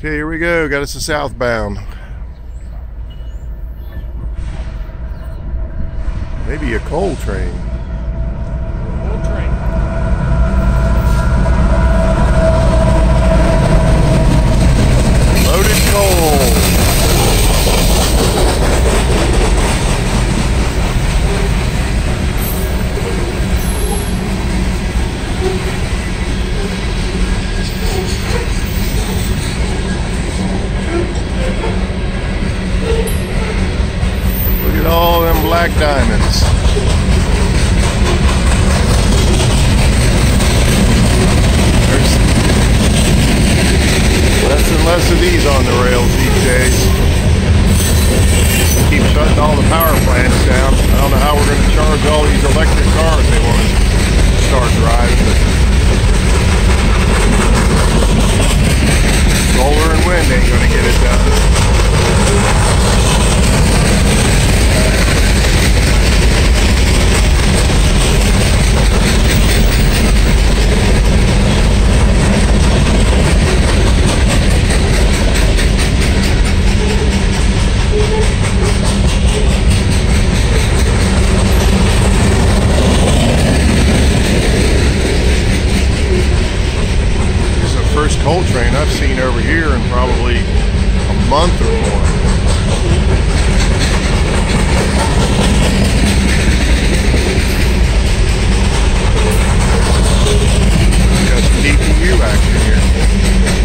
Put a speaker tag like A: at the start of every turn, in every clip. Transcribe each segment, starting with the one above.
A: Okay, here we go. Got us a southbound. Maybe a coal train.
B: Coal train.
A: Loaded coal. Look at all them black diamonds. There's less and less of these on the rails these days. Keep shutting all the power plants down. I don't know how we're going to charge all these electric cars they want to start driving. But solar and wind ain't going to get it done. First coal train I've seen over here in probably a month or more. Got some DPU action here.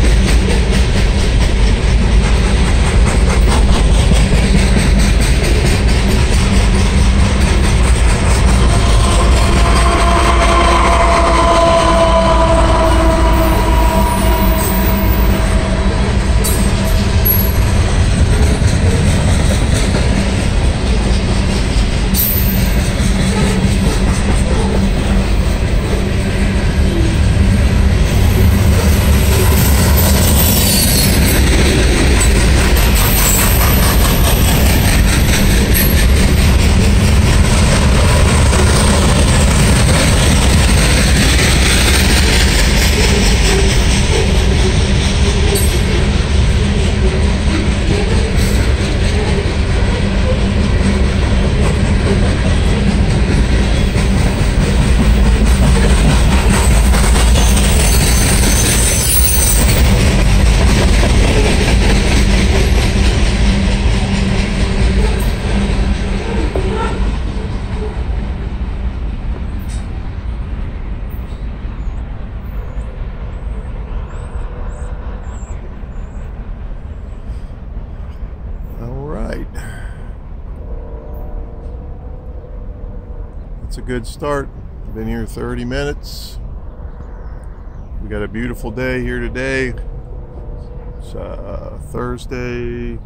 A: That's a good start. Been here 30 minutes. We got a beautiful day here today. It's Thursday,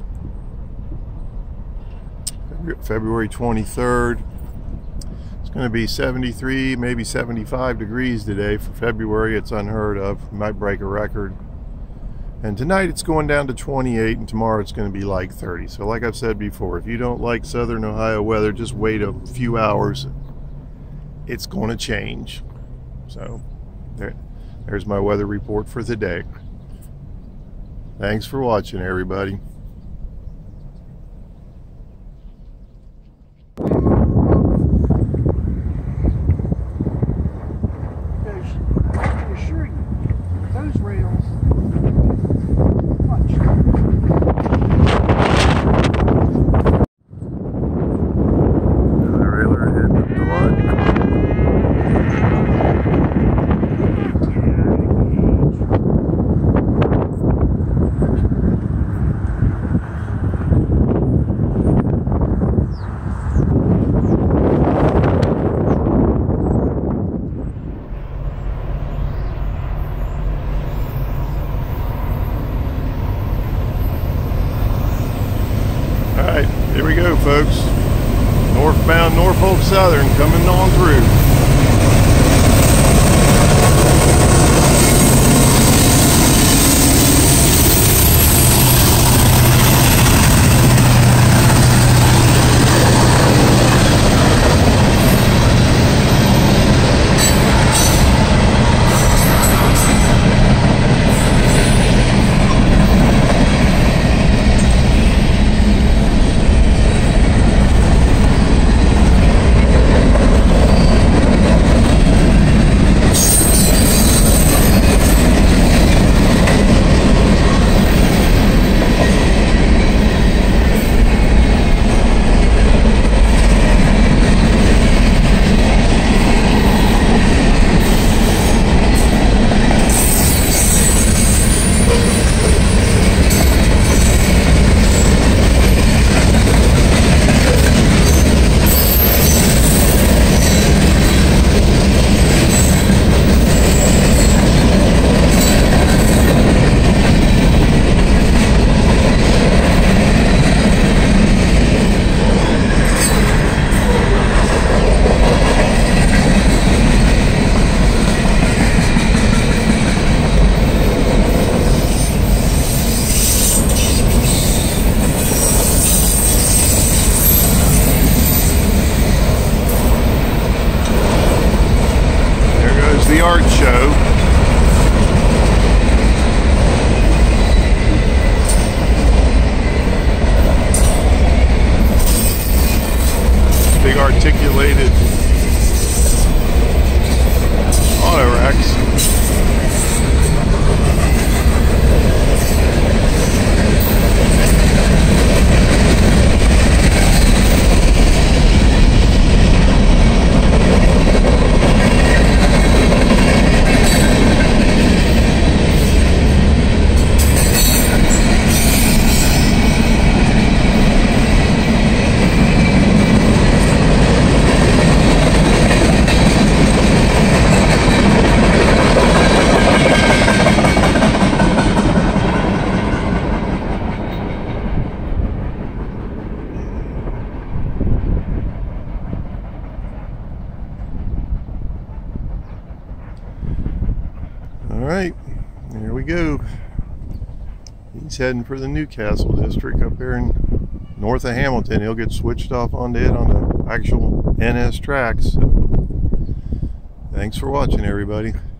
A: February 23rd. It's going to be 73, maybe 75 degrees today for February. It's unheard of. Might break a record. And tonight it's going down to 28, and tomorrow it's going to be like 30. So like I've said before, if you don't like Southern Ohio weather, just wait a few hours. It's going to change. So there's my weather report for the day. Thanks for watching, everybody. Here we go, folks. Northbound Norfolk Southern coming on through. articulated auto wrecks. Alright, there we go. He's heading for the Newcastle district up here in north of Hamilton. He'll get switched off onto it on the actual NS tracks. So, thanks for watching, everybody.